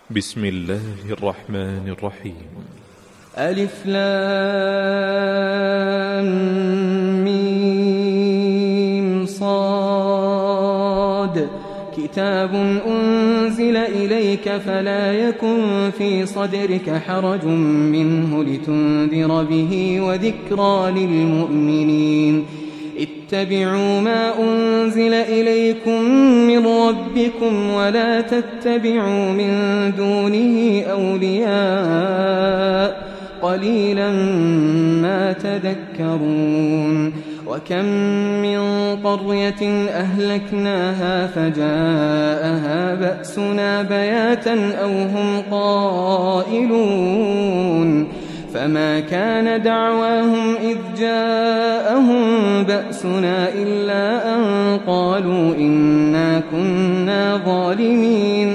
بسم الله الرحمن الرحيم. ألف لام ميم صاد كتاب أنزل إليك فلا يكن في صدرك حرج منه لتنذر به وذكرى للمؤمنين. اتبعوا ما أنزل إليكم من ربكم ولا تتبعوا من دونه أولياء قليلا ما تذكرون. وكم من قرية أهلكناها فجاءها بأسنا بياتا أو هم قائلون فما كان دعواهم إذ جاءهم بأسنا إلا أن قالوا إنا كنا ظالمين.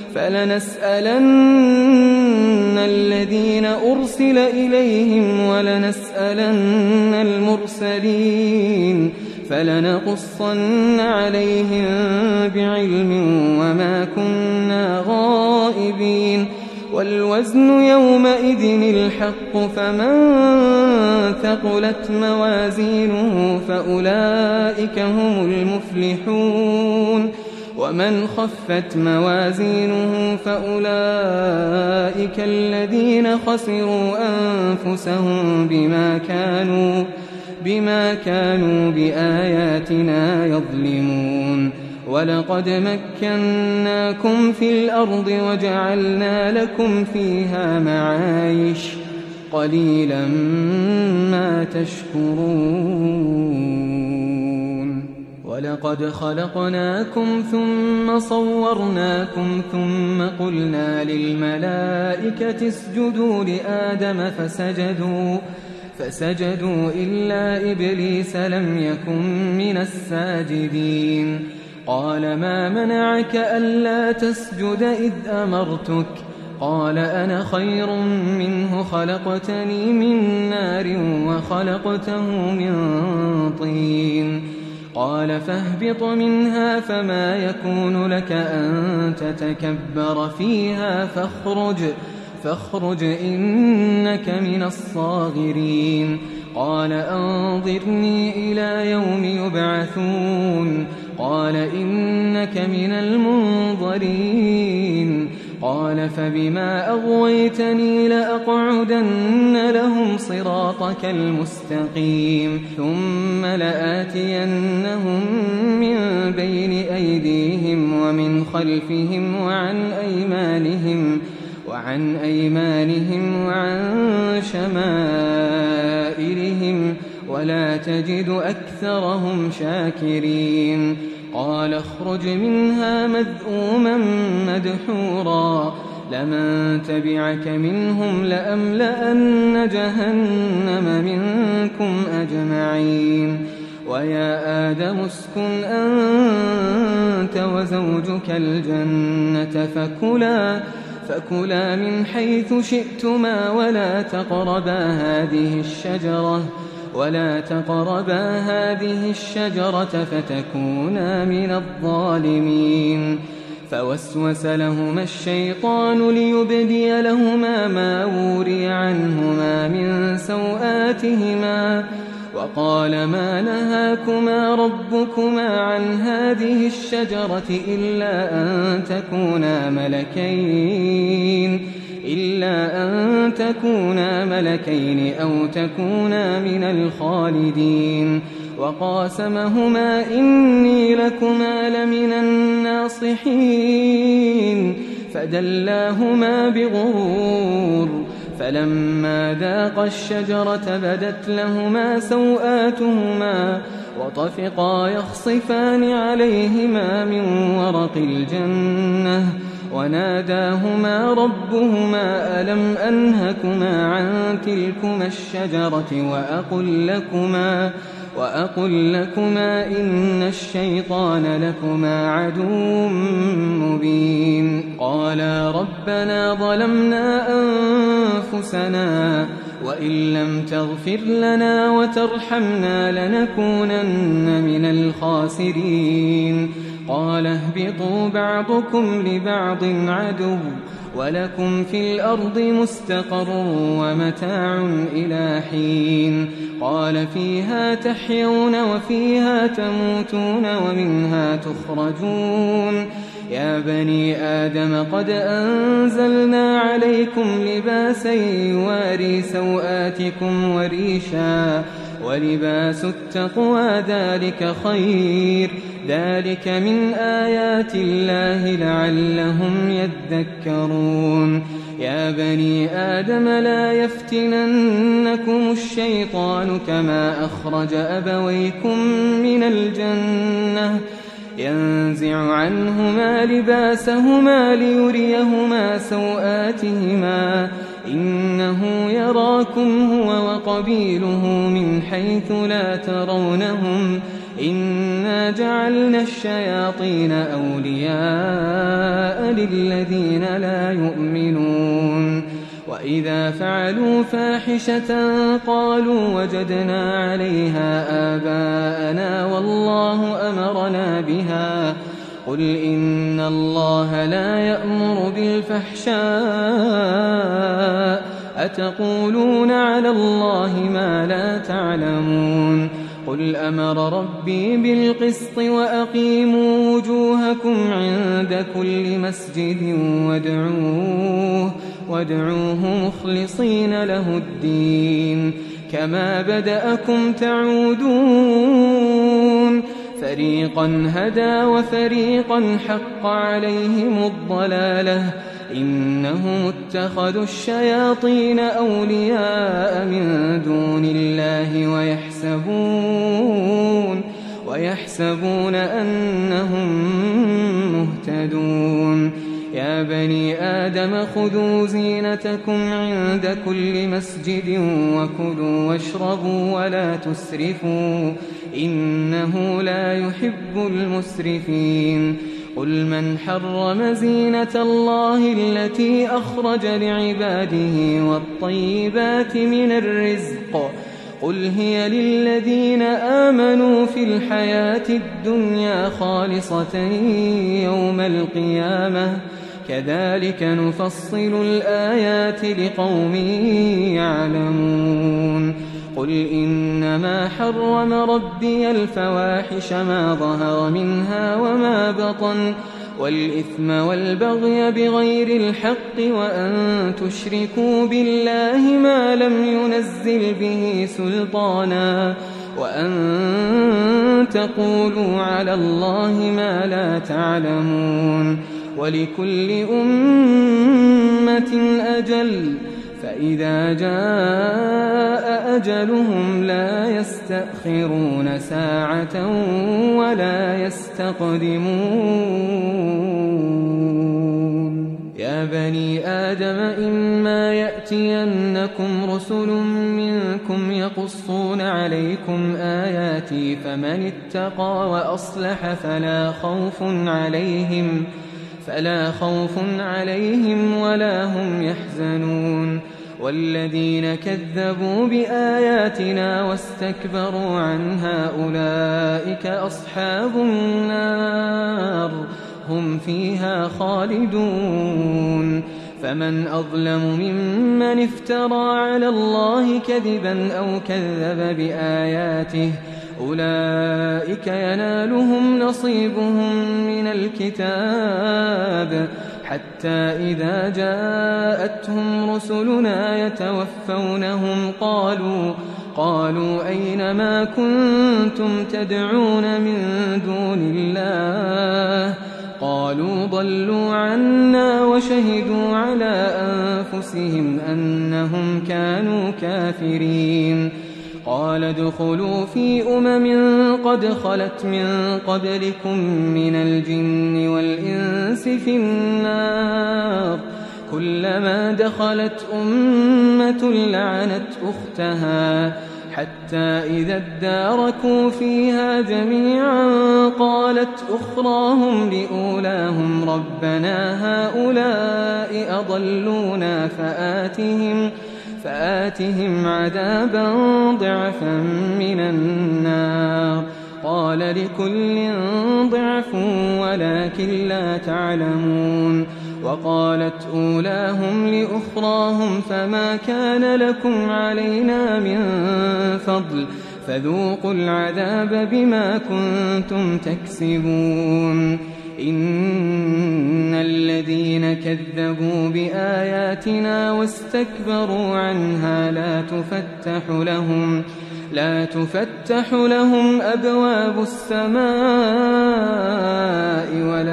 فلنسألن الذين أرسل إليهم ولنسألن المرسلين فلنقصن عليهم بعلم وما كنا غائبين. والوزن يومئذ الحق فمن ثقلت موازينه فأولئك هم المفلحون ومن خفت موازينه فأولئك الذين خسروا أنفسهم بما كانوا بآياتنا يظلمون. ولقد مكناكم في الأرض وجعلنا لكم فيها معايش قليلا ما تشكرون. ولقد خلقناكم ثم صورناكم ثم قلنا للملائكة اسجدوا لآدم فسجدوا إلا إبليس لم يكن من الساجدين. قال ما منعك ألا تسجد إذ أمرتك؟ قال أنا خير منه خلقتني من نار وخلقته من طين. قال فاهبط منها فما يكون لك أن تتكبر فيها فاخرج إنك من الصاغرين. قال أنظرني إلى يوم يبعثون. قال إنك من المنظرين. قال فبما أغويتني لأقعدن لهم صراطك المستقيم ثم لآتينهم من بين أيديهم ومن خلفهم وعن أيمانهم وعن شمائلهم ولا تجد أكثرهم شاكرين. قال اخرج منها مذءوما مدحورا لمن تبعك منهم لأملأن جهنم منكم أجمعين. ويا آدم اسكن أنت وزوجك الجنة فكلا من حيث شئتما ولا تقربا هذه الشجرة فتكونا من الظالمين. فوسوس لهما الشيطان ليبدي لهما ما وري عنهما من سوآتهما وقال ما نهاكما ربكما عن هذه الشجرة إلا أن تكونا ملكين أو تكونا من الخالدين. وقاسمهما إني لكما لمن الناصحين فدلاهما بغرور. فلما ذاقا الشجرة بدت لهما سوآتهما وطفقا يخصفان عليهما من ورق الجنة وناداهما ربهما ألم أنهكما عن تلكما الشجرة وأقل لكما إن الشيطان لكما عدو مبين. قالا ربنا ظلمنا أنفسنا وإن لم تغفر لنا وترحمنا لنكونن من الخاسرين. قال اهبطوا بعضكم لبعض عدو ولكم في الأرض مستقر ومتاع إلى حين قال فيها تحيون وفيها تموتون ومنها تخرجون يا بني آدم قد أنزلنا عليكم لباسا يواري سوآتكم وريشا ولباس التقوى ذلك خير ذلك من آيات الله لعلهم يذكرون يا بني آدم لا يفتننكم الشيطان كما أخرج أبويكم من الجنة ينزع عنهما لباسهما ليريهما سوآتهما إنه يراكم هو وقبيله من حيث لا ترونهم إنا جعلنا الشياطين أولياء للذين لا يؤمنون وإذا فعلوا فاحشة قالوا وجدنا عليها آباءنا والله أمرنا بها قل إن الله لا يأمر بالفحشاء أتقولون على الله ما لا تعلمون قل أمر ربي بالقسط وأقيموا وجوهكم عند كل مسجد وادعوه مخلصين له الدين كما بدأكم تعودون فريقا هدى وفريقا حق عليهم الضلالة إنهم اتخذوا الشياطين أولياء من دون الله ويحسبون أنهم مهتدون يا بني آدم خذوا زينتكم عند كل مسجد وكلوا واشربوا ولا تسرفوا إنه لا يحب المسرفين قل من حرم زينة الله التي أخرج لعباده والطيبات من الرزق قل هي للذين آمنوا في الحياة الدنيا خالصة يوم القيامة كذلك نفصل الآيات لقوم يعلمون قل إنما حرم ربي الفواحش ما ظهر منها وما بطن والإثم والبغي بغير الحق وأن تشركوا بالله ما لم ينزل به سلطانا وأن تقولوا على الله ما لا تعلمون ولكل أمة أجل فإذا جاء أجلهم لا يستأخرون ساعة ولا يستقدمون يا بني آدم إما يأتينكم رسل منكم يقصون عليكم آياتي فمن اتقى وأصلح فلا خوف عليهم ولا هم يحزنون والذين كذبوا بآياتنا واستكبروا عنها أولئك أصحاب النار هم فيها خالدون فمن أظلم ممن افترى على الله كذبا أو كذب بآياته أولئك ينالهم نصيبهم من الكتاب حتى إذا جاءتهم رسلنا يتوفونهم قالوا أين ما كنتم تدعون من دون الله قالوا ضلوا عنا وشهدوا على أنفسهم أنهم كانوا كافرين قال ادخلوا في قد خلت من قبلكم من الجن والإنس في النار كلما دخلت أمة لعنت أختها حتى إذا اداركوا فيها جميعا قالت أخراهم لأولاهم ربنا هؤلاء أضلونا فآتهم عذابا ضعفا من النار قال لكل ضعف ولكن لا تعلمون وقالت أولاهم لأخراهم فما كان لكم علينا من فضل فذوقوا العذاب بما كنتم تكسبون إن الذين كذبوا بآياتنا واستكبروا عنها لا تفتح لهم أبواب السماء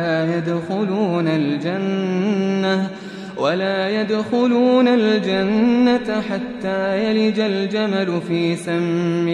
ولا يدخلون الجنة حتى يلج الجمل في سم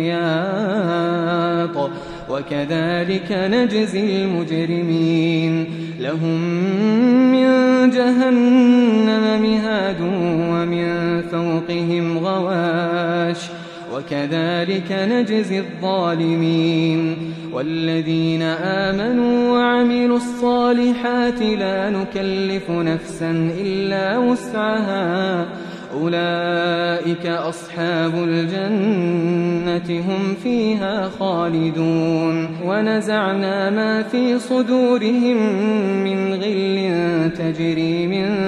الخياط وكذلك نجزي المجرمين لهم من جهنم مهاد ومن فوقهم غواش وكذلك نجزي الظالمين والذين آمنوا وعملوا الصالحات لا نكلف نفسا إلا وسعها أولئك أصحاب الجنة هم فيها خالدون ونزعنا ما في صدورهم من غل تجري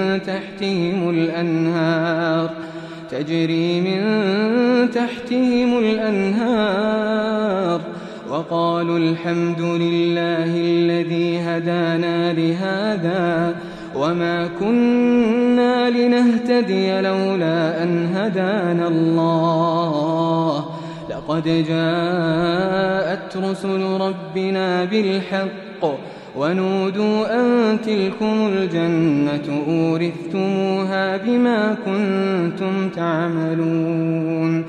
من تحتهم الأنهار وقالوا الحمد لله الذي هدانا لهذا وما كنا لنهتدي لولا أن هدانا الله لقد جاءت رسل ربنا بالحق ونودوا أن تلكم الجنة أورثتموها بما كنتم تعملون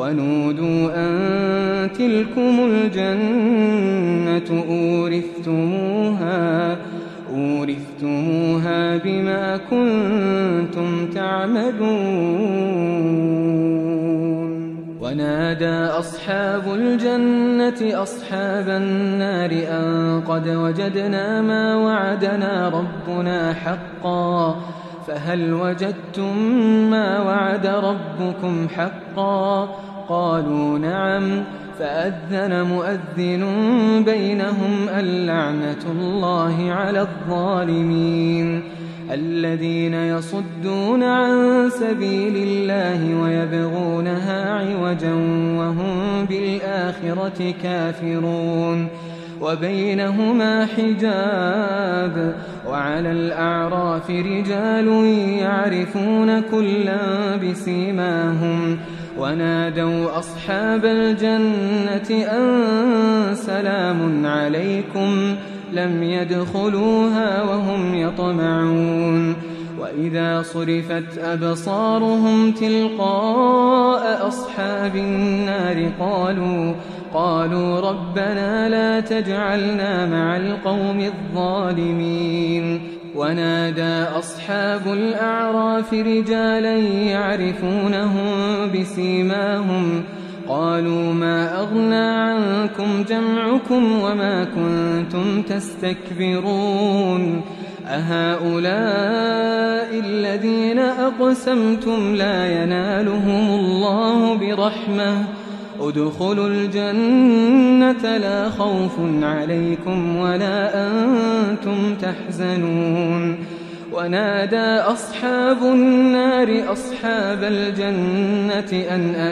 أورثتموها بما كنتم تعملون ونادى أصحاب الجنة أصحاب النار أن قد وجدنا ما وعدنا ربنا حقا فهل وجدتم ما وعد ربكم حقا قالوا نعم فأذن مؤذن بينهم اللعنة الله على الظالمين الذين يصدون عن سبيل الله ويبغونها عوجا وهم بالآخرة كافرون وبينهما حجاب وعلى الأعراف رجال يعرفون كلا بسيماهم ونادوا أصحاب الجنة أن سلام عليكم لم يدخلوها وهم يطمعون وإذا صرفت أبصارهم تلقاء أصحاب النار قالوا ربنا لا تجعلنا مع القوم الظالمين ونادى أصحاب الأعراف رجالا يعرفونهم بسيماهم قالوا ما أغنى عنكم جمعكم وما كنتم تستكبرون أهؤلاء الذين أقسمتم لا ينالهم الله برحمة ادخلوا الجنة لا خوف عليكم ولا أنتم تحزنون ونادى أصحاب النار أصحاب الجنة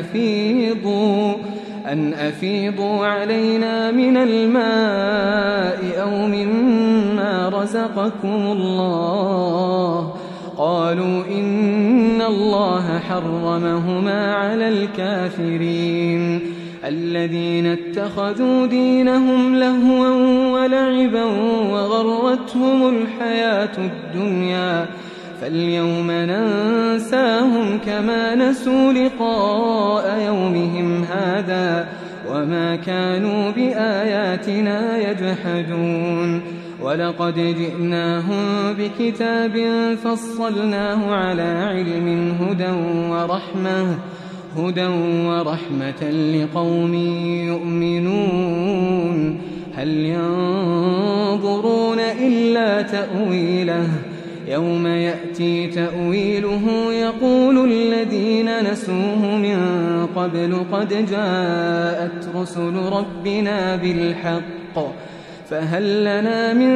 أن أفيضوا علينا من الماء أو مما رزقكم الله قالوا إن الله حرمهما على الكافرين الذين اتخذوا دينهم لهوا ولعبا وغرتهم الحياة الدنيا فاليوم ننساهم كما نسوا لقاء يومهم هذا وما كانوا بآياتنا يجحدون ولقد جئناهم بكتاب فصلناه على علم هدى ورحمة لقوم يؤمنون هل ينظرون إلا تأويله يوم يأتي تأويله يقول الذين نسوه من قبل قد جاءت رسل ربنا بالحق فهل لنا من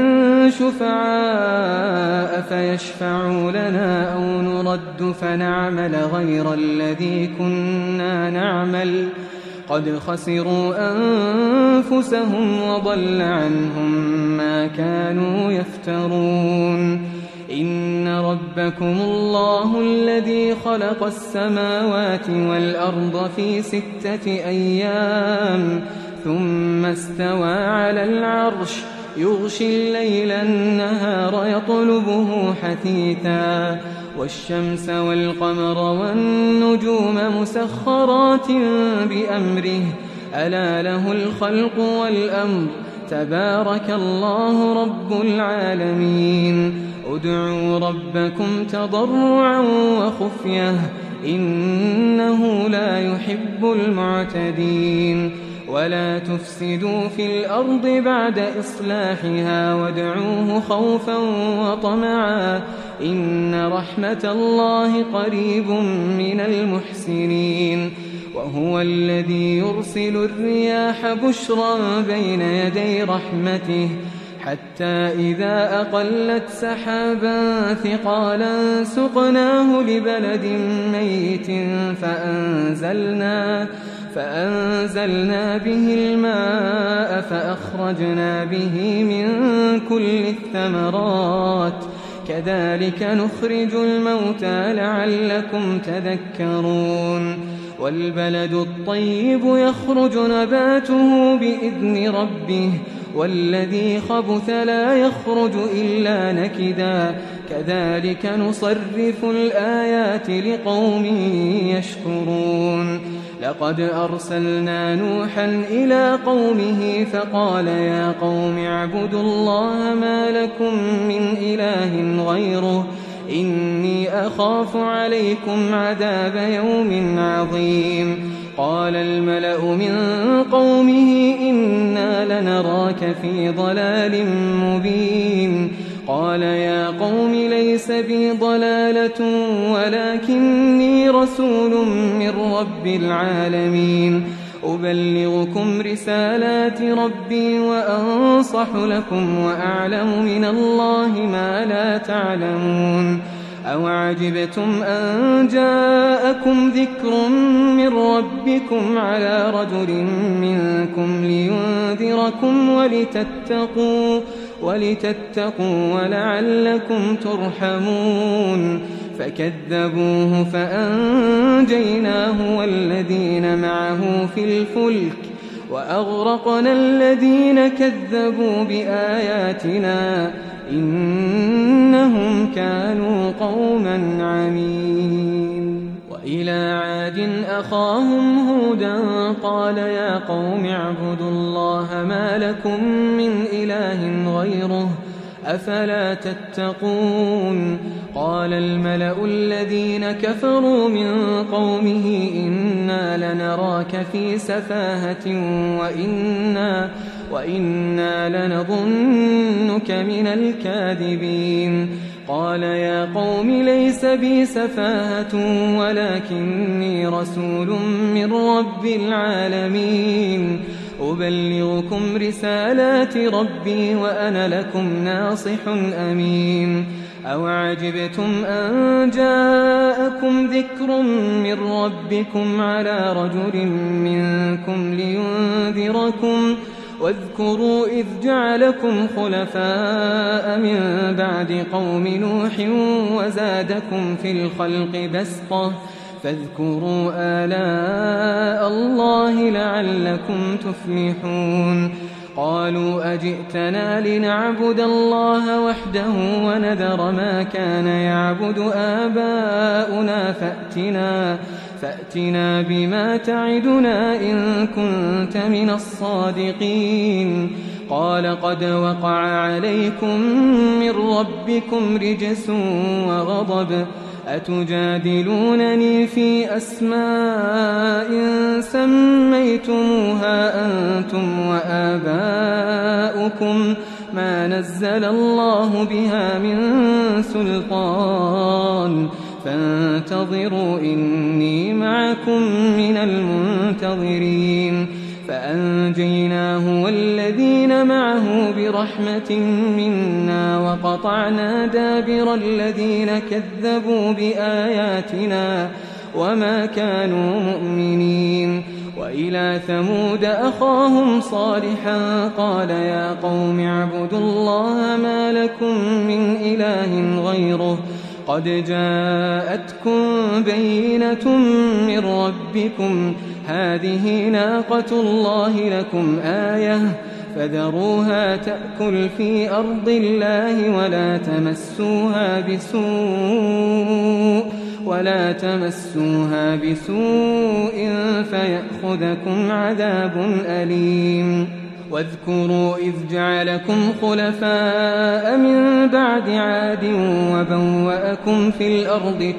شفعاء فيشفعوا لنا أو نرد فنعمل غير الذي كنا نعمل قد خسروا أنفسهم وضل عنهم ما كانوا يفترون إن ربكم الله الذي خلق السماوات والأرض في 6 أيام ثم استوى على العرش يغشي الليل النهار يطلبه حثيثا والشمس والقمر والنجوم مسخرات بأمره ألا له الخلق والأمر تبارك الله رب العالمين ادعوا ربكم تضرعا وخفية إنه لا يحب المعتدين ولا تفسدوا في الأرض بعد إصلاحها وادعوه خوفا وطمعا إن رحمة الله قريب من المحسنين وهو الذي يرسل الرياح بشرا بين يدي رحمته حتى إذا أقلت سحابا ثقالا سقناه لبلد ميت فأنزلنا به الماء فأخرجنا به من كل الثمرات كذلك نخرج الموتى لعلكم تذكرون والبلد الطيب يخرج نباته بإذن ربه والذي خبث لا يخرج إلا نكدا كذلك نصرف الآيات لقوم يشكرون لقد أرسلنا نوحا إلى قومه فقال يا قوم اعبدوا الله ما لكم من إله غيره إني أخاف عليكم عذاب يوم عظيم قال الملأ من قومه إنا لنراك في ضلال مبين قال يا قوم ليس بي ضلالة ولكني رسول من رب العالمين أبلغكم رسالات ربي وأنصح لكم وأعلم من الله ما لا تعلمون أوعجبتم أن جاءكم ذكر من ربكم على رجل منكم لينذركم ولتتقوا ولعلكم ترحمون فكذبوه فأنجيناه والذين معه في الفلك وأغرقنا الذين كذبوا بآياتنا إنهم كانوا قوما عمين وإلى عاد أخاهم هودا قال يا قوم اعبدوا الله ما لكم من إله غيره أفلا تتقون قال الملأ الذين كفروا من قومه إنا لنراك في سفاهة وإنا لنظنك من الكاذبين قال يا قوم ليس بي سفاهة ولكني رسول من رب العالمين أبلغكم رسالات ربي وأنا لكم ناصح أمين أوعجبتم أن جاءكم ذكر من ربكم على رجل منكم لينذركم واذكروا إذ جعلكم خلفاء من بعد قوم نوح وزادكم في الخلق بسطة فاذكروا آلاء الله لعلكم تفلحون قالوا أجئتنا لنعبد الله وحده ونذر ما كان يعبد آباؤنا فأتنا بما تعدنا إن كنت من الصادقين قال قد وقع عليكم من ربكم رجس وغضب أتجادلونني في أسماء سميتموها أنتم وآباؤكم ما نزل الله بها من سلطان فانتظروا إني معكم من المنتظرين فأنجيناه والذين معه برحمة منا وقطعنا دابر الذين كذبوا بآياتنا وما كانوا مؤمنين وإلى ثمود أخاهم صالحا قال يا قوم اعبدوا الله ما لكم من إله غيره قد جاءتكم بينة من ربكم هذه ناقة الله لكم آية فذروها تأكل في أرض الله ولا تمسوها بسوء فيأخذكم عذاب أليم واذكروا إذ جعلكم خلفاء من بعد عاد وبوأكم في الأرض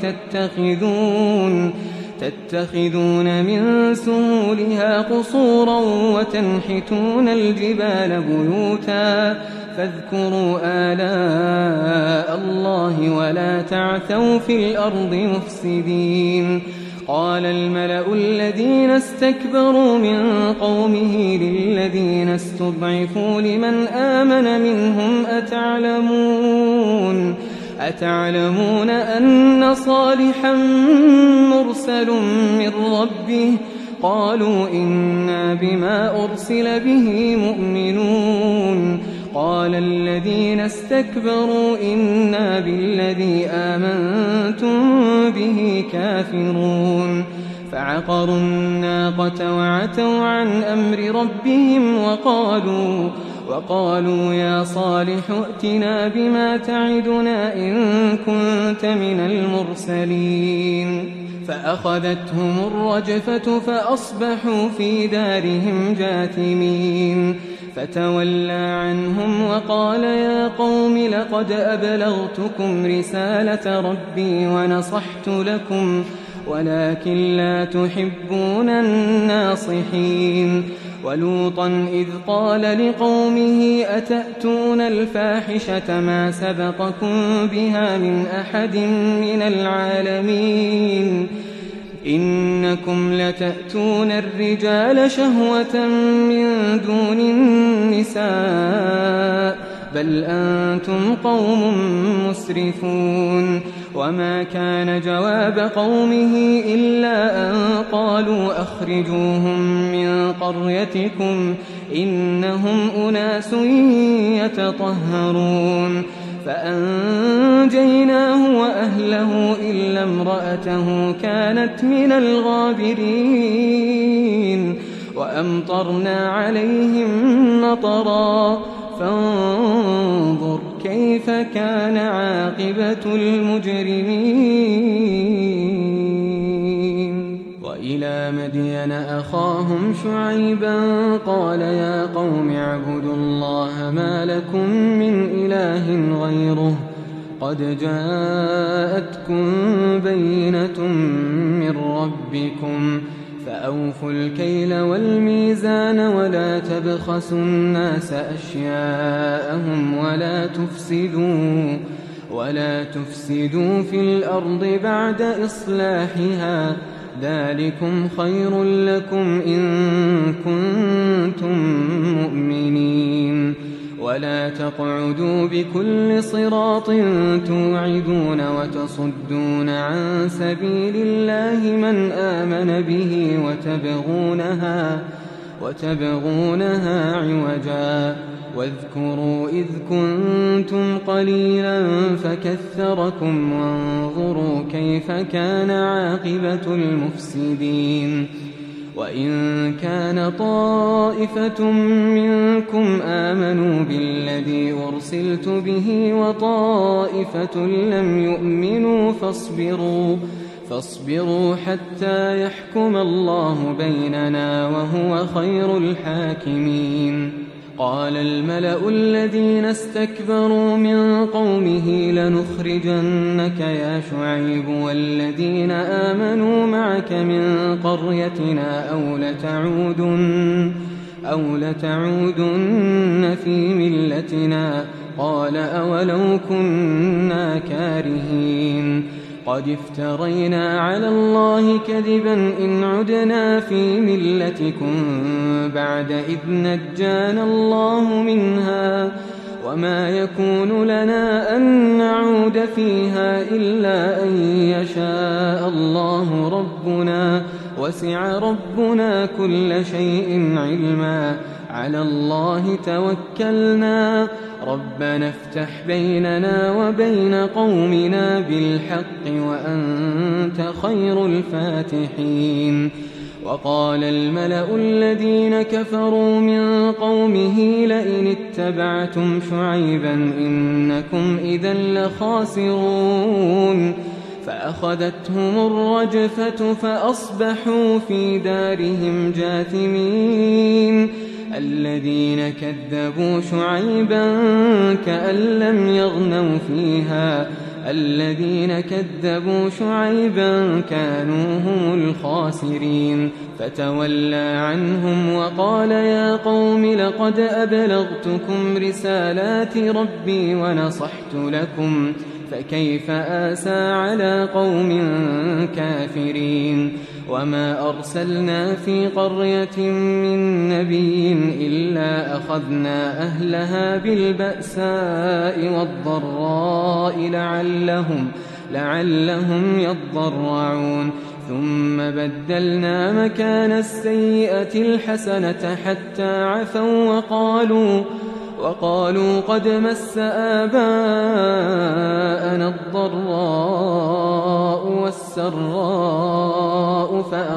تتخذون من سهولها قصورا وتنحتون الجبال بيوتا فاذكروا آلاء الله ولا تعثوا في الأرض مفسدين قال الملأ الذين استكبروا من قومه للذين استضعفوا لمن آمن منهم أتعلمون أن صالحا مرسل من ربه قالوا إنا بما أرسل به مؤمنون قال الذين استكبروا إنا بالذي آمنتم به كافرون فعقروا الناقة وعتوا عن أمر ربهم وقالوا يا صالح ائتنا بما تعدنا إن كنت من المرسلين فأخذتهم الرجفة فأصبحوا في دارهم جاثمين فتولى عنهم وقال يا قوم لقد أبلغتكم رسالة ربي ونصحت لكم ولكن لا تحبون الناصحين ولوطا إذ قال لقومه أتأتون الفاحشة ما سبقكم بها من أحد من العالمين إنكم لتأتون الرجال شهوة من دون النساء بل أنتم قوم مسرفون وما كان جواب قومه إلا أن قالوا أخرجوهم من قريتكم إنهم أناس يتطهرون فأنجيناه وأهله إلا امرأته كانت من الغابرين وأمطرنا عليهم مطرا فانظر كيف كان عاقبة المجرمين وإلى مدين أخاهم شعيبا قال يا قوم اعبدوا الله ما لكم من إله غيره قد جاءتكم بينة من ربكم فأوفوا الكيل والميزان ولا تبخسوا الناس أشياءهم ولا تفسدوا في الأرض بعد إصلاحها ذلكم خير لكم إن كنتم مؤمنين ولا تقعدوا بكل صراط توعدون وتصدون عن سبيل الله من آمن به وتبغونها عوجا واذكروا إذ كنتم قليلا فكثركم وانظروا كيف كان عاقبة المفسدين وإن كان طائفة منكم آمنوا بالذي أرسلت به وطائفة لم يؤمنوا فاصبروا حتى يحكم الله بيننا وهو خير الحاكمين قال الملأ الذين استكبروا من قومه لنخرجنك يا شعيب والذين آمنوا معك من قريتنا أو لتعودن في ملتنا قال أولو كنا كارهين قد افترينا على الله كذبا إن عدنا في ملتكم بعد إذ نجانا الله منها وما يكون لنا أن نعود فيها إلا أن يشاء الله ربنا وسع ربنا كل شيء علما على الله توكلنا ربنا افتح بيننا وبين قومنا بالحق وأنت خير الفاتحين وقال الملأ الذين كفروا من قومه لئن اتبعتم شعيبا إنكم إذا لخاسرون فأخذتهم الرجفة فأصبحوا في دارهم جاثمين الذين كذبوا شعيبا كأن لم يغنوا فيها الذين كذبوا شعيبا كانوا هم الخاسرين فتولى عنهم وقال يا قوم لقد أبلغتكم رسالات ربي ونصحت لكم فكيف آسى على قوم كافرين وما أرسلنا في قرية من نبي إلا أخذنا أهلها بالبأساء والضراء لعلهم يضرعون ثم بدلنا مكان السيئة الحسنة حتى عفوا وقالوا قد مس آباءنا الضراء والسراء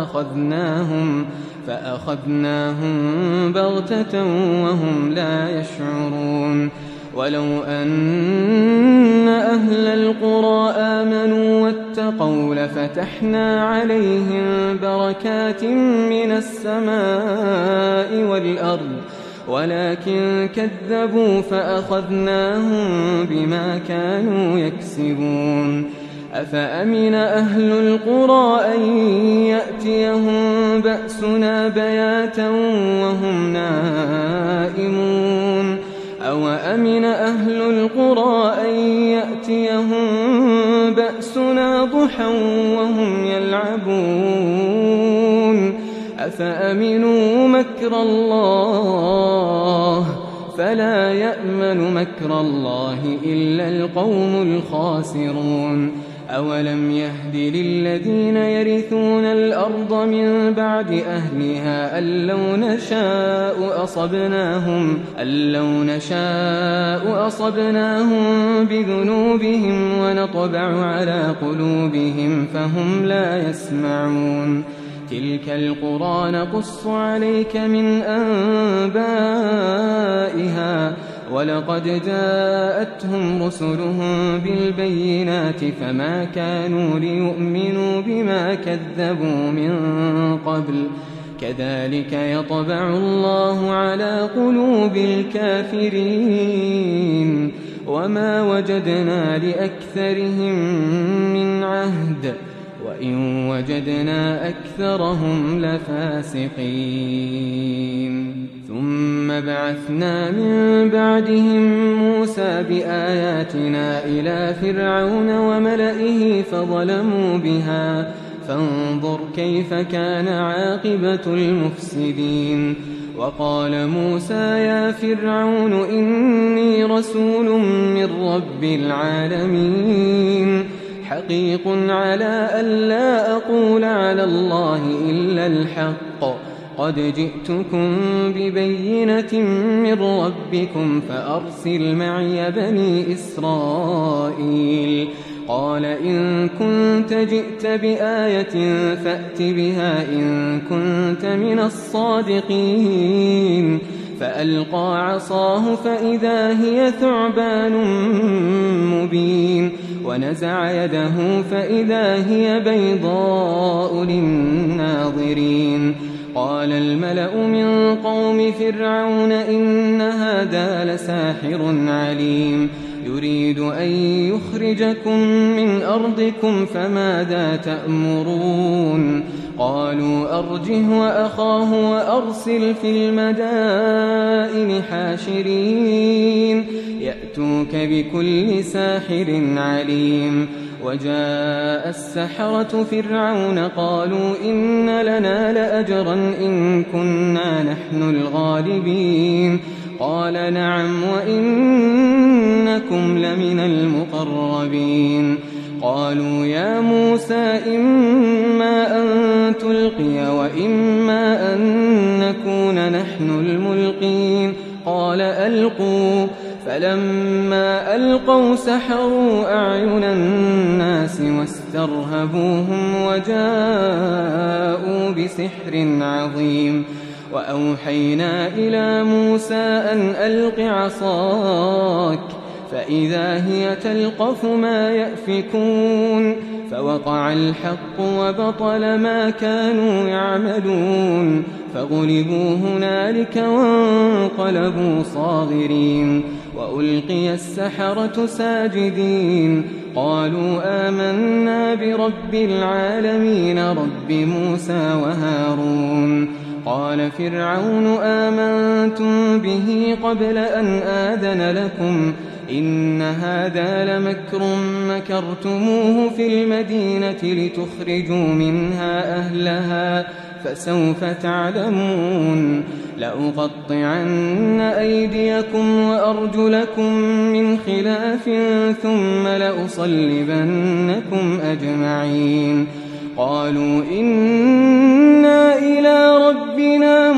فأخذناهم بغتة وهم لا يشعرون ولو أن أهل القرى آمنوا واتقوا لفتحنا عليهم بركات من السماء والأرض ولكن كذبوا فأخذناهم بما كانوا يكسبون أفأمن أهل القرى أن يأتيهم بأسنا بياتا وهم نائمون أو أمن أهل القرى أن يأتيهم بأسنا ضحى وهم يلعبون أفأمنوا مكر الله فلا يأمن مكر الله إلا القوم الخاسرون أولم يهد للذين يرثون الأرض من بعد أهلها أن لو نشاء أصبناهم بذنوبهم ونطبع على قلوبهم فهم لا يسمعون تلك القرى نقص عليك من أنبائها ولقد جاءتهم رسلهم بالبينات فما كانوا ليؤمنوا بما كذبوا من قبل كذلك يطبع الله على قلوب الكافرين وما وجدنا لأكثرهم من عهد وإن وجدنا أكثرهم لفاسقين ثم بعثنا من بعدهم موسى بآياتنا إلى فرعون وملئه فظلموا بها فانظر كيف كان عاقبة المفسدين وقال موسى يا فرعون إني رسول من رب العالمين حقيق على ألا أقول على الله إلا الحق قد جئتكم ببينة من ربكم فأرسل معي بني إسرائيل قال إن كنت جئت بآية فأت بها إن كنت من الصادقين فألقى عصاه فإذا هي ثعبان مبين ونزع يده فإذا هي بيضاء للناظرين قال الملأ من قوم فرعون إن هذا لساحر عليم يريد أن يخرجكم من أرضكم فماذا تأمرون قالوا أرجه وأخاه وأرسل في المدائن حاشرين يأتوك بكل ساحر عليم وجاء السحرة فرعون قالوا إن لنا لأجرا إن كنا نحن الغالبين قال نعم وإنكم لمن المقربين قالوا يا موسى إما أن تلقي وإما أن نكون نحن الملقين قال ألقوا فلما ألقوا سحروا أعين الناس واسترهبوهم وجاءوا بسحر عظيم وأوحينا إلى موسى أن ألق عصاك فإذا هي تلقف ما يأفكون فوقع الحق وبطل ما كانوا يعملون فغلبوا هنالك وانقلبوا صاغرين وألقي السحرة ساجدين قالوا آمنا برب العالمين رب موسى وهارون قال فرعون آمنتم به قبل أن آذن لكم إن هذا لمكر مكرتموه في المدينة لتخرجوا منها أهلها فسوف تعلمون لأقطعن أيديكم وأرجلكم من خلاف ثم لأصلبنكم أجمعين قالوا إنا إلى ربنا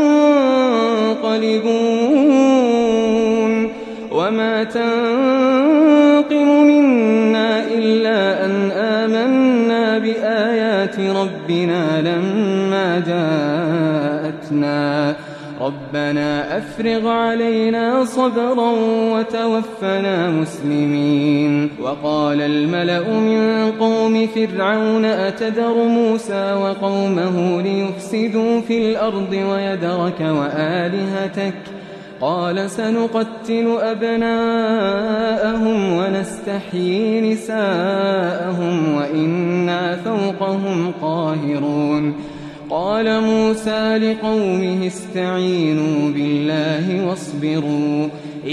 منقلبون وما تنقم منا إلا أن آمنا بآيات ربنا لما جاءتنا ربنا أفرغ علينا صبرا وتوفنا مسلمين وقال الملأ من قوم فرعون أتذر موسى وقومه ليفسدوا في الأرض ويذرك وآلهتك قال سنقتل أبناءهم ونستحيي نساءهم وإنا فوقهم قاهرون قال موسى لقومه استعينوا بالله واصبروا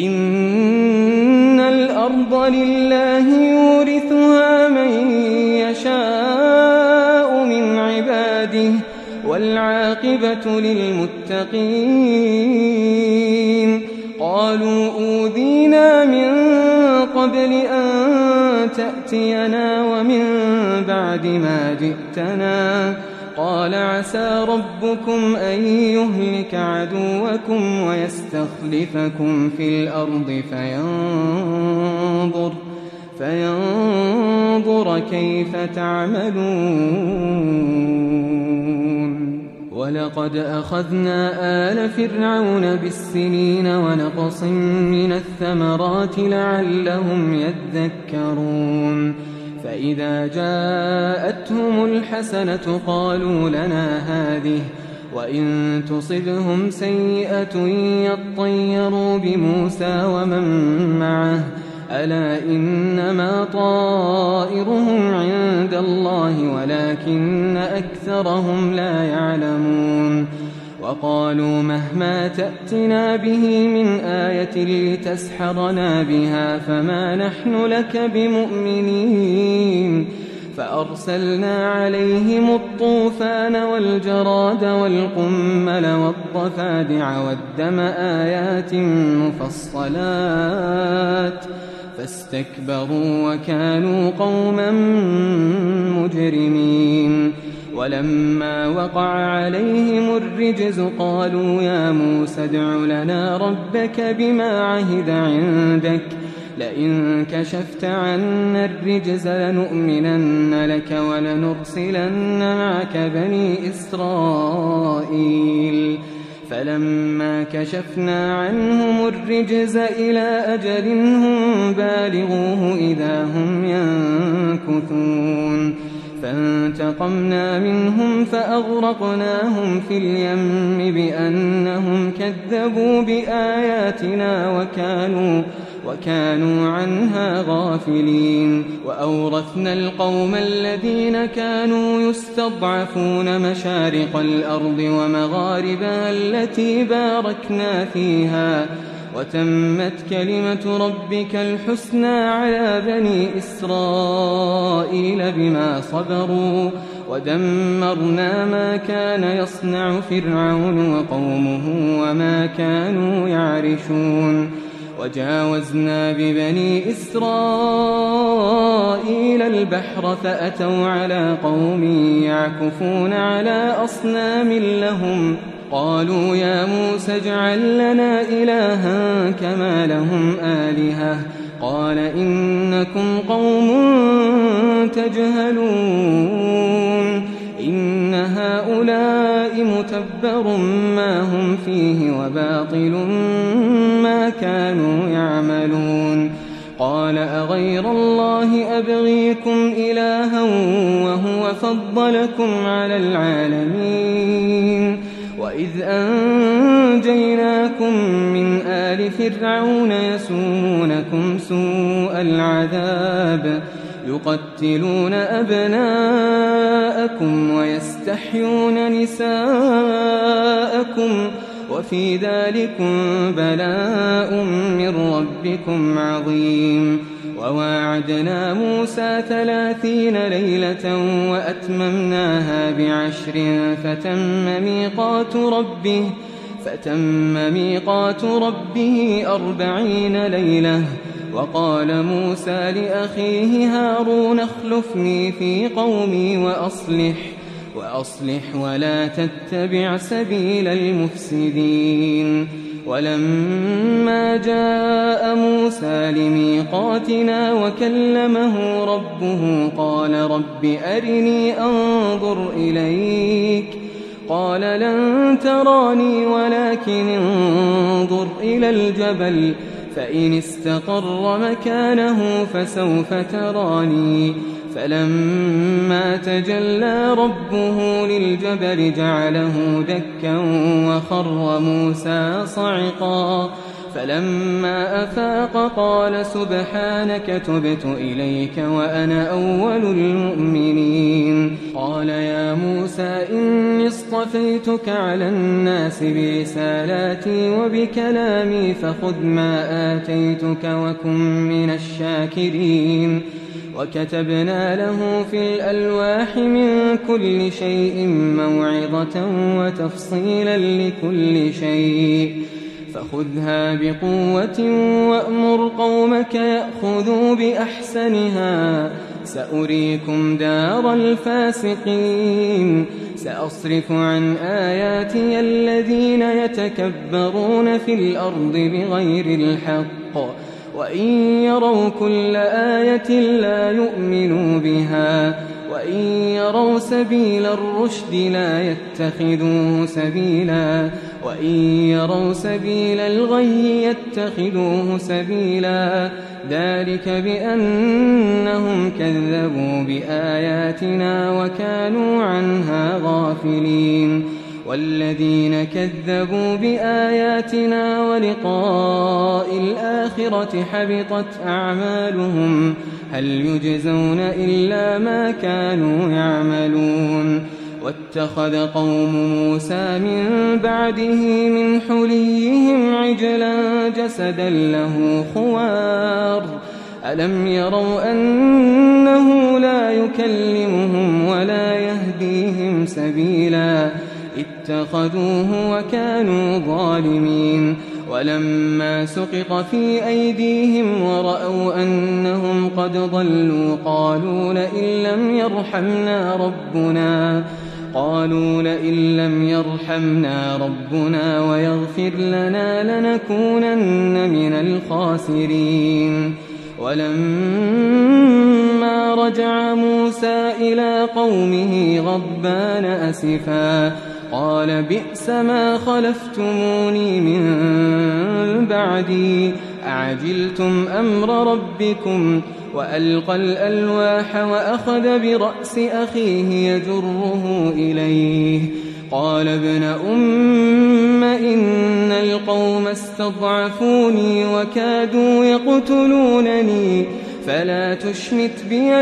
إن الأرض لله يورثها من يشاء من عباده والعاقبة للمتقين قالوا أوذينا من قبل أن تأتينا ومن بعد ما جئتنا قال عسى ربكم أن يهلك عدوكم ويستخلفكم في الأرض فينظر كيف تعملون ولقد أخذنا آل فرعون بالسنين ونقص من الثمرات لعلهم يذكرون فإذا جاءتهم الحسنة قالوا لنا هذه وإن تصبهم سيئة يطيروا بموسى ومن معه ألا إنما طائرهم عند الله ولكن أكثرهم لا يعلمون وقالوا مهما تأتنا به من آية لتسحرنا بها فما نحن لك بمؤمنين فأرسلنا عليهم الطوفان والجراد والقمل والضفادع والدم آيات مفصلات فاستكبروا وكانوا قوما مجرمين ولما وقع عليهم الرجز قالوا يا موسى ادع لنا ربك بما عهد عندك لئن كشفت عنا الرجز لنؤمنن لك ولنرسلن معك بني إسرائيل فلما كشفنا عنهم الرجز إلى أجل هم بالغوه إذا هم ينكثون فانتقمنا منهم فأغرقناهم في اليم بأنهم كذبوا بآياتنا وكانوا عنها غافلين. وأورثنا القوم الذين كانوا يستضعفون مشارق الأرض ومغاربها التي باركنا فيها، وتمت كلمة ربك الحسنى على بني إسرائيل بما صبروا، ودمرنا ما كان يصنع فرعون وقومه وما كانوا يعرشون. وجاوزنا ببني إسرائيل البحر فأتوا على قوم يعكفون على أصنام لهم، قالوا يا موسى اجعل لنا إلها كما لهم آلهة، قال إنكم قوم تجهلون، إن هؤلاء متبر ما هم فيه وباطل ما كانوا يعملون. قال أغير الله أبغيكم إلها وهو فضلكم على العالمين، وإذ أنجيناكم من آل فرعون يسومونكم سوء العذاب يقتلون أبناءكم ويستحيون نساءكم، وفي ذلكم بلاء من ربكم عظيم. وواعدنا موسى 30 ليلة وأتممناها ب10 فتم ميقات ربه 40 ليلة. وقال موسى لأخيه هارون اخلفني في قومي وأصلح ولا تتبع سبيل المفسدين. ولما جاء موسى لميقاتنا وكلمه ربه قال رب أرني أنظر إليك، قال لن تراني ولكن انظر إلى الجبل فإن استقر مكانه فسوف تراني. فلما تجلى ربه للجبل جعله دكا وخر موسى صعقا. فلما أفاق قال سبحانك تبت إليك وأنا أول المؤمنين. قال يا موسى إني اصطفيتك على الناس برسالاتي وبكلامي فخذ ما آتيتك وكن من الشاكرين. وكتبنا له في الألواح من كل شيء موعظة وتفصيلا لكل شيء، فخذها بقوة وأمر قومك يأخذوا بأحسنها، سأريكم دار الفاسقين. سأصرف عن آياتي الذين يتكبرون في الأرض بغير الحق، وإن يروا كل آية لا يؤمنوا بها، وإن يروا سبيل الرشد لا يتخذوه سبيلا، وإن يروا سبيل الغي يتخذوه سبيلا. ذلك بأنهم كذبوا بآياتنا وكانوا عنها غافلين. والذين كذبوا بآياتنا ولقاء الآخرة حبطت أعمالهم، هل يجزون إلا ما كانوا يعملون. واتخذ قوم موسى من بعده من حليهم عجلا جسدا له خوار، ألم يروا أنه لا يكلمهم ولا يهديهم سبيلا، اتخذوه وكانوا ظالمين. ولما سقط في أيديهم ورأوا أنهم قد ضلوا قالوا لئن لم يرحمنا ربنا ويغفر لنا لنكونن من الخاسرين. ولما رجع موسى إلى قومه غضبان أسفا قال بئس ما خلفتموني من بعدي أعجلتم أمر ربكم وألقى الألواح وأخذ برأس أخيه يجره إليه قال ابن أم إن القوم استضعفوني وكادوا يقتلونني فلا تشمت بي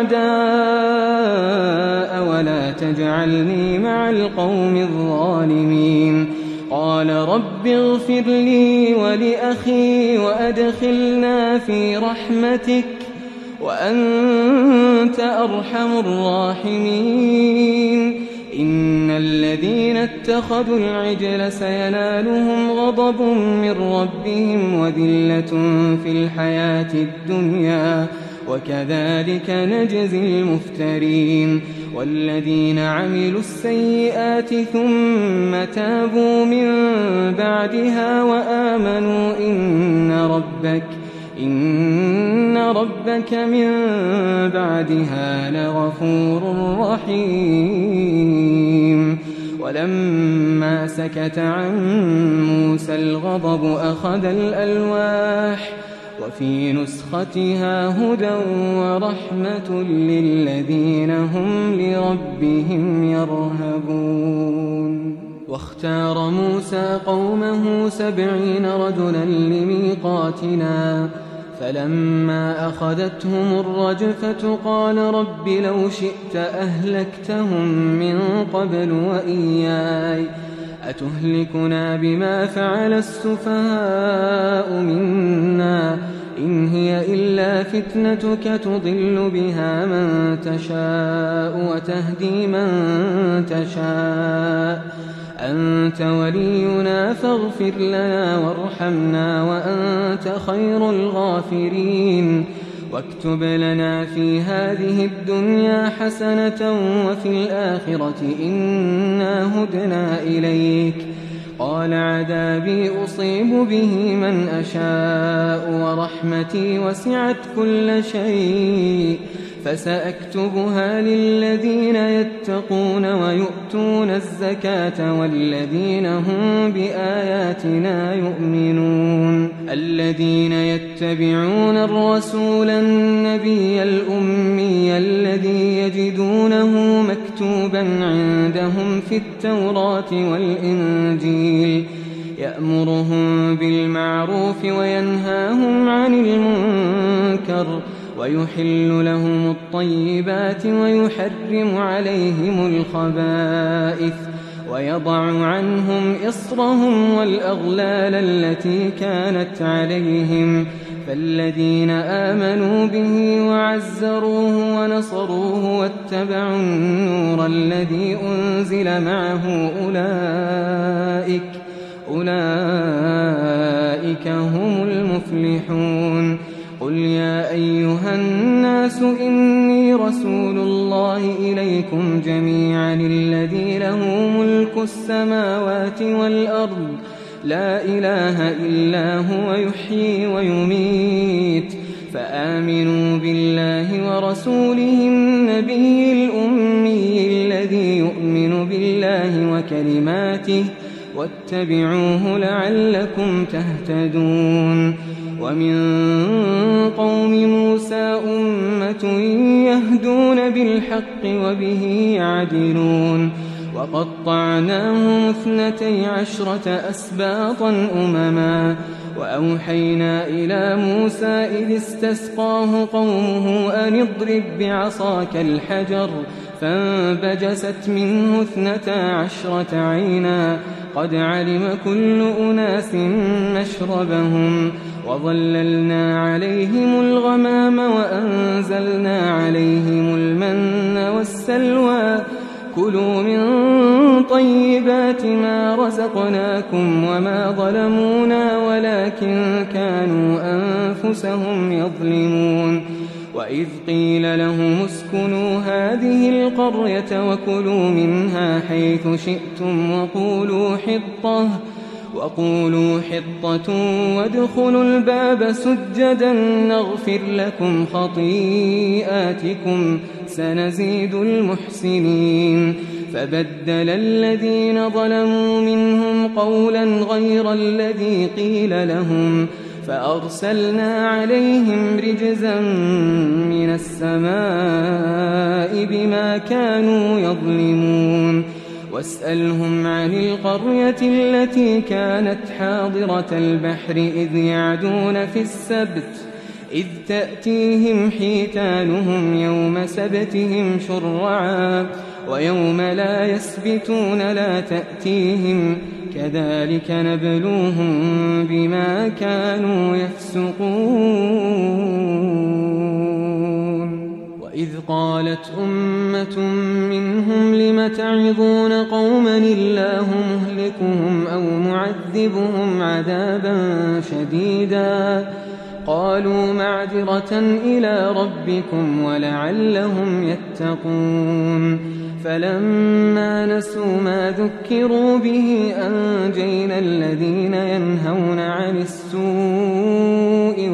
الأعداء ولا تجعلني مع القوم الظالمين قال رب اغفر لي ولأخي وأدخلنا في رحمتك وأنت أرحم الراحمين إن الذين اتخذوا العجل سينالهم غضب من ربهم وذلة في الحياة الدنيا وكذلك نجزي المفترين والذين عملوا السيئات ثم تابوا من بعدها وآمنوا إن ربك من بعدها لغفور رحيم ولما سكت عن موسى الغضب أخذ الألواح وفي نسختها هدى ورحمة للذين هم لربهم يرهبون واختار موسى قومه 70 رجلا لميقاتنا فلما أخذتهم الرجفة قال رب لو شئت أهلكتهم من قبل وإياي أتهلكنا بما فعل السفهاء منا إن هي إلا فتنتك تضل بها من تشاء وتهدي من تشاء أنت ولينا فاغفر لنا وارحمنا وأنت خير الغافرين واكتب لنا في هذه الدنيا حسنة وفي الآخرة إنا هدنا إليك قال عذابي أصيب به من أشاء ورحمتي وسعت كل شيء فسأكتبها للذين يتقون ويؤتون الزكاة والذين هم بآياتنا يؤمنون الذين يتبعون الرسول النبي الأمي الذي يجدونه مكتوبا عندهم في التوراة والإنجيل يأمرهم بالمعروف وينهاهم عن المنكر ويحل لهم الطيبات ويحرم عليهم الخبائث ويضع عنهم إصرهم والأغلال التي كانت عليهم فالذين آمنوا به وعزروه ونصروه واتبعوا النور الذي أنزل معه أولئك هم المفلحون قل يا أيها الناس إني رسول الله إليكم جميعا الذي له ملك السماوات والأرض لا إله إلا هو يحيي ويميت فآمنوا بالله ورسوله النبي الأمي الذي يؤمن بالله وكلماته واتبعوه لعلكم تهتدون ومن قوم موسى أمة يهدون بالحق وبه يعدلون وقطعناهم 12 أسباطا أمما وأوحينا إلى موسى إذ استسقاه قومه أن اضرب بعصاك الحجر فانبجست منه 12 عينا قد علم كل أناس مشربهم وظللنا عليهم الغمام وأنزلنا عليهم المن والسلوى كلوا من طيبات ما رزقناكم وما ظلمونا ولكن كانوا أنفسهم يظلمون وإذ قيل لهم اسكنوا هذه القرية وكلوا منها حيث شئتم وقولوا حطة وادخلوا الباب سجدا نغفر لكم خطيئاتكم سنزيد المحسنين فبدل الذين ظلموا منهم قولا غير الذي قيل لهم فأرسلنا عليهم رجزا من السماء بما كانوا يظلمون واسألهم عن القرية التي كانت حاضرة البحر إذ يعدون في السبت إذ تأتيهم حيتانهم يوم سبتهم شرعا ويوم لا يسبتون لا تأتيهم كذلك نبلوهم بما كانوا يفسقون وإذ قالت أمة منهم لم تعظون قوما الله مهلكهم أو معذبهم عذابا شديدا قالوا معذرة إلى ربكم ولعلهم يتقون فلما نسوا ما ذكروا به أنجينا الذين ينهون عن السوء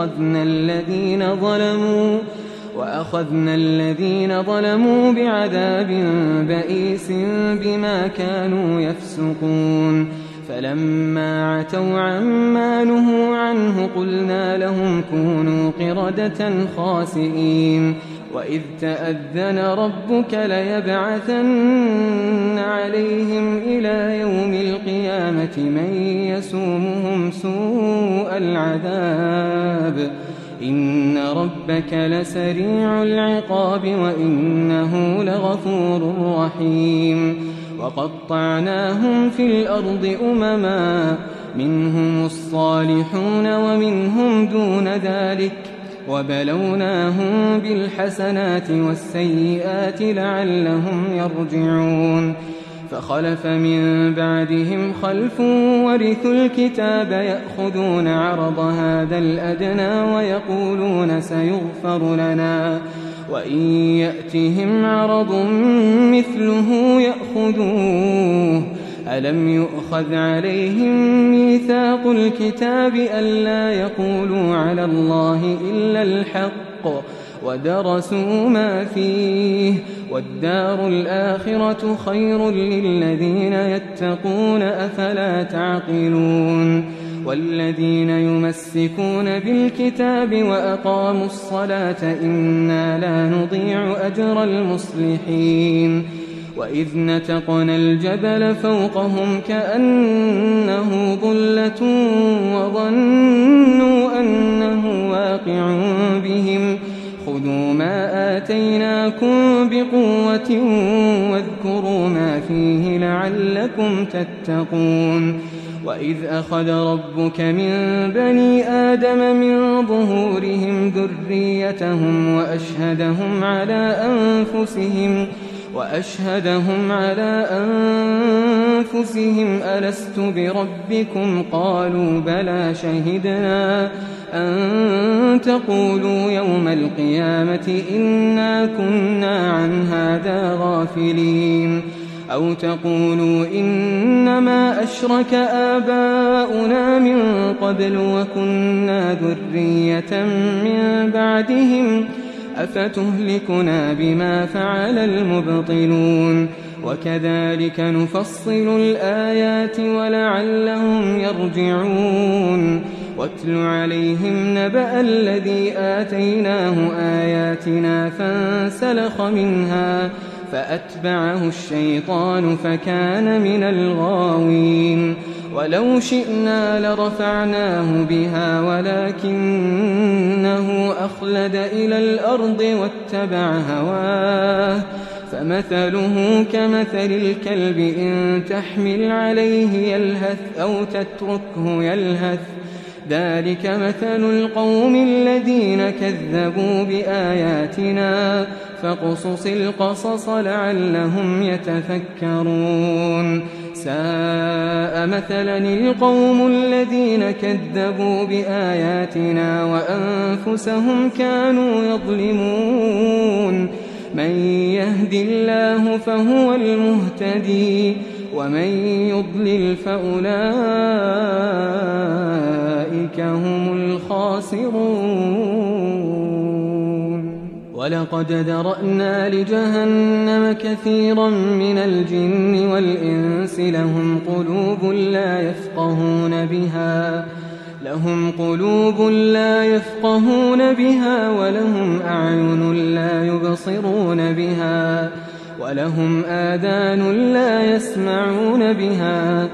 وأخذنا الذين ظلموا بعذاب بئيس بما كانوا يفسقون فلما عتوا عما نهوا عنه قلنا لهم كونوا قردة خاسئين وإذ تأذن ربك ليبعثن عليهم إلى يوم القيامة من يسومهم سوء العذاب إن ربك لسريع العقاب وإنه لغفور رحيم وقطعناهم في الأرض أمما منهم الصالحون ومنهم دون ذلك وبلوناهم بالحسنات والسيئات لعلهم يرجعون فخلف من بعدهم خلف ورثوا الكتاب يأخذون عرض هذا الأدنى ويقولون سيغفر لنا وإن يأتهم عرض مثله يأخذوه ألم يؤخذ عليهم ميثاق الكتاب ألا يقولوا على الله إلا الحق ودرسوا ما فيه والدار الآخرة خير للذين يتقون أفلا تعقلون والذين يمسكون بالكتاب وأقاموا الصلاة إنا لا نضيع أجر المصلحين وإذ نتقنا الجبل فوقهم كأنه ظلة وظنوا أنه واقع بهم خذوا ما آتيناكم بقوة واذكروا ما فيه لعلكم تتقون وإذ أخذ ربك من بني آدم من ظهورهم ذريتهم وأشهدهم على أنفسهم ألست بربكم قالوا بلى شهدنا أن تقولوا يوم القيامة إنا كنا عن هذا غافلين أو تقولوا إنما أشرك آباؤنا من قبل وكنا ذرية من بعدهم أفتهلكنا بما فعل المبطلون وكذلك نفصل الآيات ولعلهم يرجعون واتل عليهم نبأ الذي آتيناه آياتنا فانسلخ منها فأتبعه الشيطان فكان من الغاوين ولو شئنا لرفعناه بها ولكنه أخلد إلى الأرض واتبع هواه فمثله كمثل الكلب إن تحمل عليه يلهث أو تتركه يلهث ذلك مثل القوم الذين كذبوا بآياتنا فاقصص القصص لعلهم يتفكرون ساء مثلا القوم الذين كذبوا بآياتنا وأنفسهم كانوا يظلمون من يهد الله فهو المهتدي ومن يضلل فأولئك هم الخاسرون ولقد ذرأنا لجهنم كثيرا من الجن والإنس لهم قلوب لا لهم قلوب لا يفقهون بها ولهم أعين لا يبصرون بها ولهم آذان لا يسمعون بها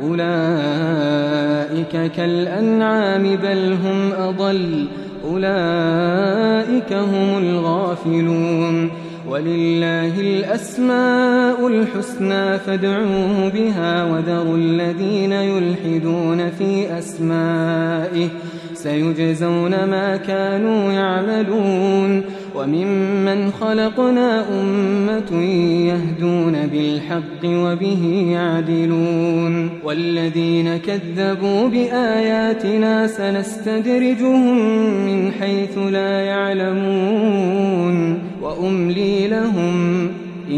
أولئك كالأنعام بل هم أضل أولئك هم الغافلون ولله الأسماء الحسنى فادعوه بها وذروا الذين يلحدون في أسمائه سيجزون ما كانوا يعملون وممن خلقنا أمة يهدون بالحق وبه يعدلون والذين كذبوا بآياتنا سنستدرجهم من حيث لا يعلمون وأملي لهم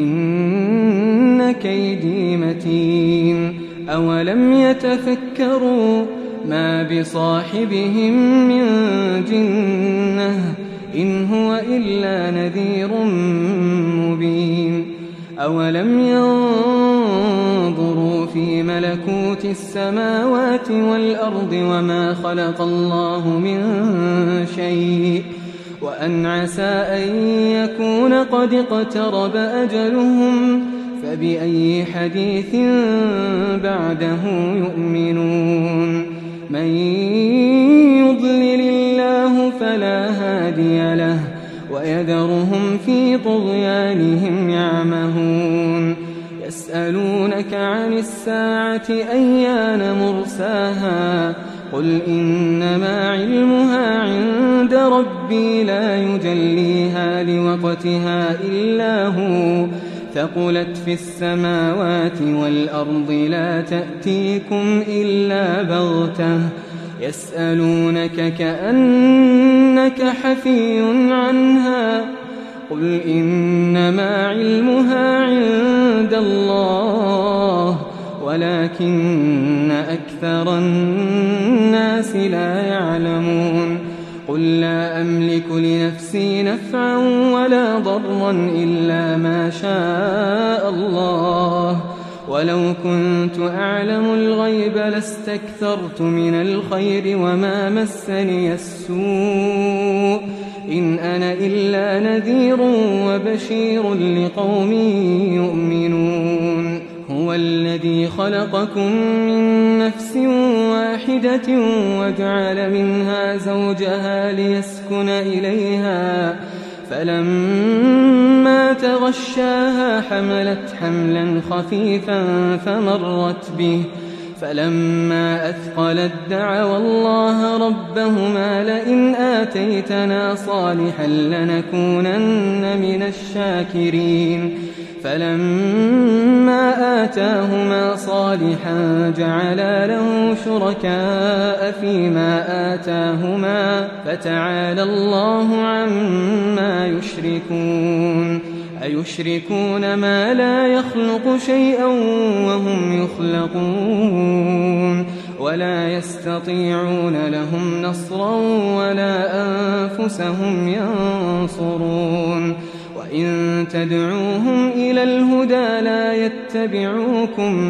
إن كيدي متين أولم يتفكروا ما بصاحبهم من جنة إن هو إلا نذير مبين أولم ينظروا في ملكوت السماوات والأرض وما خلق الله من شيء وأن عسى أن يكون قد اقترب أجلهم فبأي حديث بعده يؤمنون من يضلل الله فلا هادي له ويذرهم في طغيانهم يعمهون يسألونك عن الساعة أيان مرساها قل إنما علمها عند ربي لا يجليها لوقتها إلا هو ثقلت في السماوات والأرض لا تأتيكم إلا بغتة يسألونك كأنك حفي عنها قل إنما علمها عند الله ولكن أكثر الناس لا يعلمون قل لا أملك لنفسي نفعا ولا ضرا إلا ما شاء الله ولو كنت أعلم الغيب لاستكثرت من الخير وما مسني السوء إن أنا إلا نذير وبشير لقوم يؤمنون هو الذي خلقكم من نفس واحدة وجعل منها زوجها ليسكن إليها فلما تغشاها حملت حملا خفيفا فمرت به فلما أثقلت دعوا الله ربهما لئن آتيتنا صالحا لنكونن من الشاكرين فلما آتاهما صالحا جعلا له شركاء فيما آتاهما فتعالى الله عما يشركون أيشركون ما لا يخلق شيئا وهم يخلقون ولا يستطيعون لهم نصرا ولا أنفسهم ينصرون وإن تدعوهم إلى الهدى لا يتبعوكم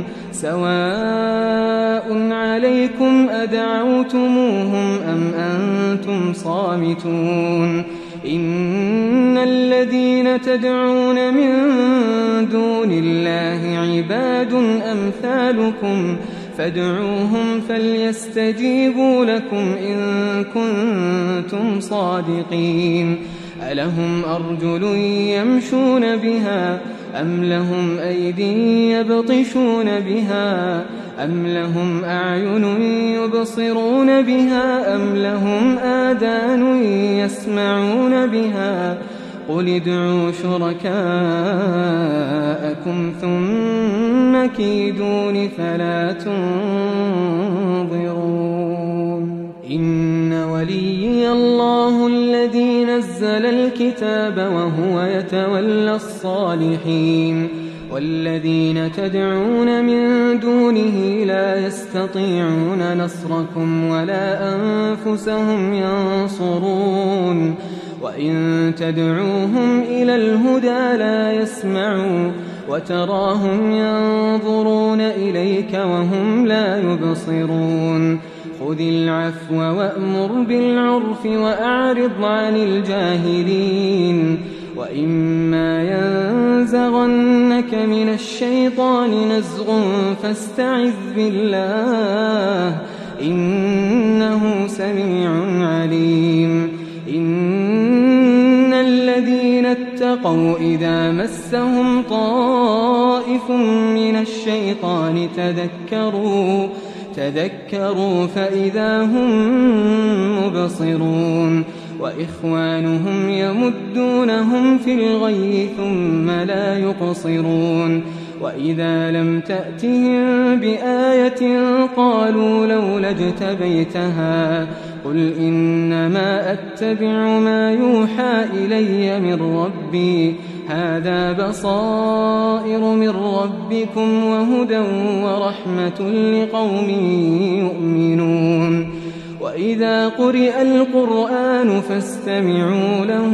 سواء عليكم أدعوتموهم أم أنتم صامتون إن الذين تدعون من دون الله عباد أمثالكم فادعوهم فليستجيبوا لكم إن كنتم صادقين ألهم أرجل يمشون بها أم لهم أيدي يبطشون بها أم لهم أعين يبصرون بها أم لهم آذان يسمعون بها قل ادعوا شركاءكم ثم كيدون فلا تنظرون إن وليي الله الذي نزل الكتاب وهو يتولى الصالحين والذين تدعون من دونه لا يستطيعون نصركم ولا أنفسهم ينصرون وإن تدعوهم إلى الهدى لا يسمعوا وتراهم ينظرون إليك وهم لا يبصرون خذ العفو وأمر بالعرف وأعرض عن الجاهلين وإما ينزغنك من الشيطان نزغ فاستعذ بالله إنه سميع عليم إن الذين اتقوا إذا مسهم طائف من الشيطان تذكروا فإذا هم مبصرون وإخوانهم يمدونهم في الغي ثم لا يقصرون وإذا لم تأتهم بآية قالوا لولا اجتبيتها قل إنما أتبع ما يوحى إلي من ربي هذا بصائر من ربكم وهدى ورحمة لقوم يؤمنون وإذا قرئ القرآن فاستمعوا له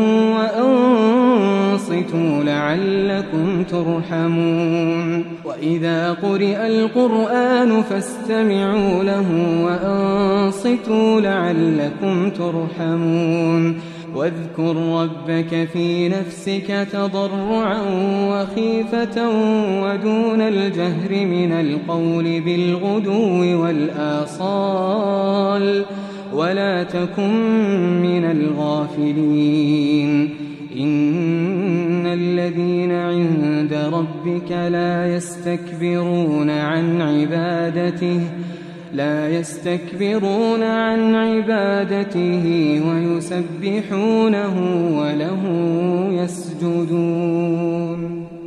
وأنصتوا لعلكم ترحمون وإذا قرئ القرآن فاستمعوا له وأنصتوا لعلكم ترحمون واذكر ربك في نفسك تضرعا وخيفة ودون الجهر من القول بالغدو والآصال ولا تكن من الغافلين إن الذين عند ربك لا يستكبرون عن عبادته ويسبحونه وله يسجدون.